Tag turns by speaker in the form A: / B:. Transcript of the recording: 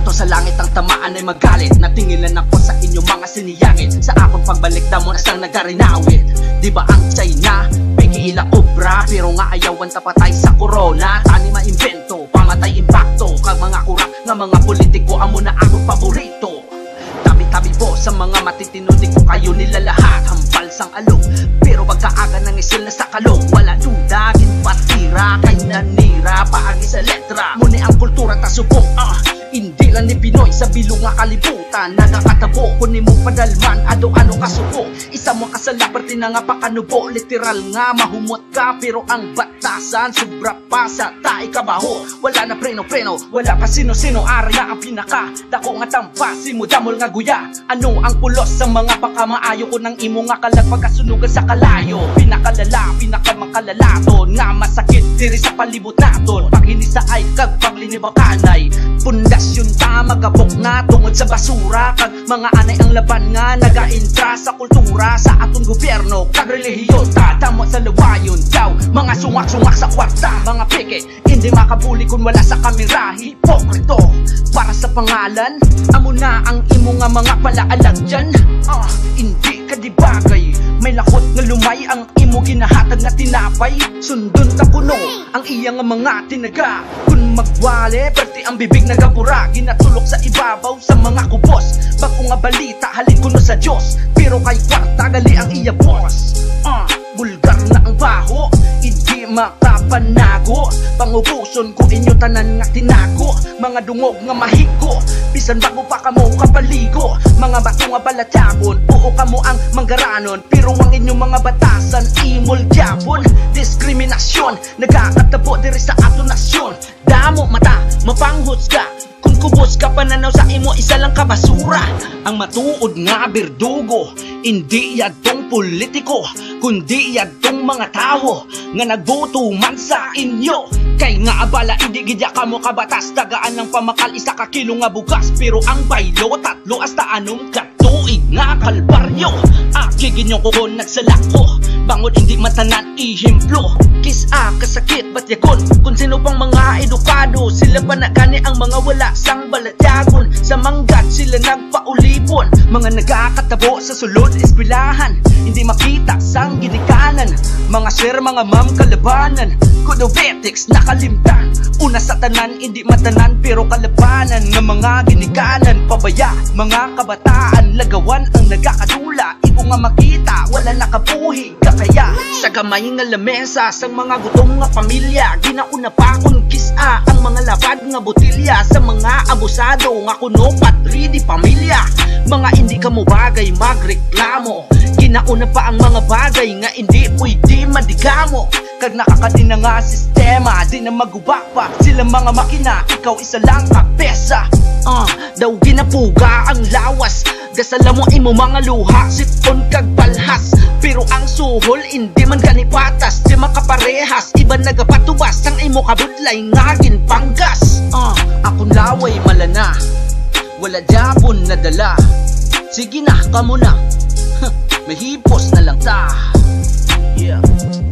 A: bato sa langit ang tamaan ay magalit. Natingilan ako sa inyo mga siniyangit. Sa akong pagbalik damo na sang nagarinawit. Di ba ang China, pigiila obra, pero nga ayawan tapatay sa corona. Tani maimbento, pamatay impacto. Kag mga kurang nga mga politiko, amo na akong paborito. Tabi-tabi po sa mga matitino, di ko kayo nilalahat. Hampal sang alok, pero pagkaaga ng isil na sa kalong. Wala duda, ginpatira, kay nanira, paagi sa letra. Muni ang kultura tasubok, hindi lang ni Pinoy sa bilong nga kalibutan. Nagakatabo, kunin mo padalman, ano kasuko. Isa mo kasala, parte na nga pakanubo. Literal nga, mahumot ka, pero ang batasan sobra pa sa tae kabaho. Wala na preno-preno, wala pa sino-sino. Arya ang pinaka, dako nga tampasi mo, damol nga guya. Ano ang pulos sa mga pakamaayo ko ng imo nga kalag pagkasunugan sa kalayo. Pinakalala, pinakamakalaton, nga masakit diri sa palibot naton. Pag hinisa ay kag paglinibakanay, pundasyon ta magabok na tungod sa basura. Kag mga anay ang laban nga nagaintra sa kultura sa aton gobyerno. Kag relihiyon ta damot sa lawayon daw. Mga sungak-sungak sa kwarta, mga peke hindi makabuli kung wala sa kamera. Hipokrito para sa pangalan, amo na ang imo nga mga palaalag dyan. Hindi ka di bagay, may lakot nga lumay ang imo ginahatag na tinapay. Sundon ta kuno ang iya nga mga tinaga. Kung magwale, perti ang bibig nagapura. Ginatulok sa ibabaw sa mga kubos. Bago nga balita, halin kuno sa Diyos. Pero kay kwarta, gali ang iya boss. Bulgar na ang baho, hindi makapanago. Pangubuson ko inyo tanan nga tinago. Mga dungog nga mahigo, bisan bago pa kamo kapaligo. Mga bato nga balatyabon, buo kamo ang manggaranon. Pero ang inyong mga batasan, imol gyapon. Diskriminasyon, nagkakatabo diri sa ato nasyon. Damo mata, mapanghusga, kung kubos ka pananaw sa imo, isa lang ka basura. Ang matuod nga berdugo, hindi yadtong politiko, kundi yadtong mga tao nga nagboto man sa inyo. Kay nga abala, hindi gidya ka mo kabatas. Tagaan ng pamakal, isa ka kilo nga bugas. Pero ang baylo, 3 hasta 6 katuig nga kalbaryo. Akigin yung kukon nagsalako, bangod hindi matanan ihimplo. Kisa kasakit ba't yakon, kung sino pang mga edukado. Sila pa na gani ang mga wala sang balatyagon. Sa manggat sila nagpaulipon, mga nagkakatabo sa sulod eskwelahan. Hindi makita sang ginikanan, mga sir, mga ma'am kalabanan. Kodobetics nakalimtan, una sa tanan hindi matanan, pero kalabanan ng mga ginikanan. Pabaya, mga kabataan, lagawan ang nagkakadula. Iko nga makita, wala nakabuhi kakaya. Sa gamay nga lamesa, sang mga gutom nga pamilya. Ginauna pa kung kisa ang mga lapad nga botilya. Sa mga abusado nga kuno patri di pamilya. Mga hindi ka mo bagay magreklamo. Ginauna pa ang mga bagay nga hindi pwede madigamo. Kag nakakatin na nga sistema, di na magubak pa sila mga makina. Ikaw isa lang kapesa. Daw ginapuga ang lawas, gasala mo imo mga luha, sipon kag balhas. Pero ang suhol hindi man ganipatas, di makaparehas. Iba nagapatubas ang imo kabudlay nga ginpanggas. Akong laway malana, wala dyapon na dala. Sige na, kamo na, may hipos na lang ta. Yeah.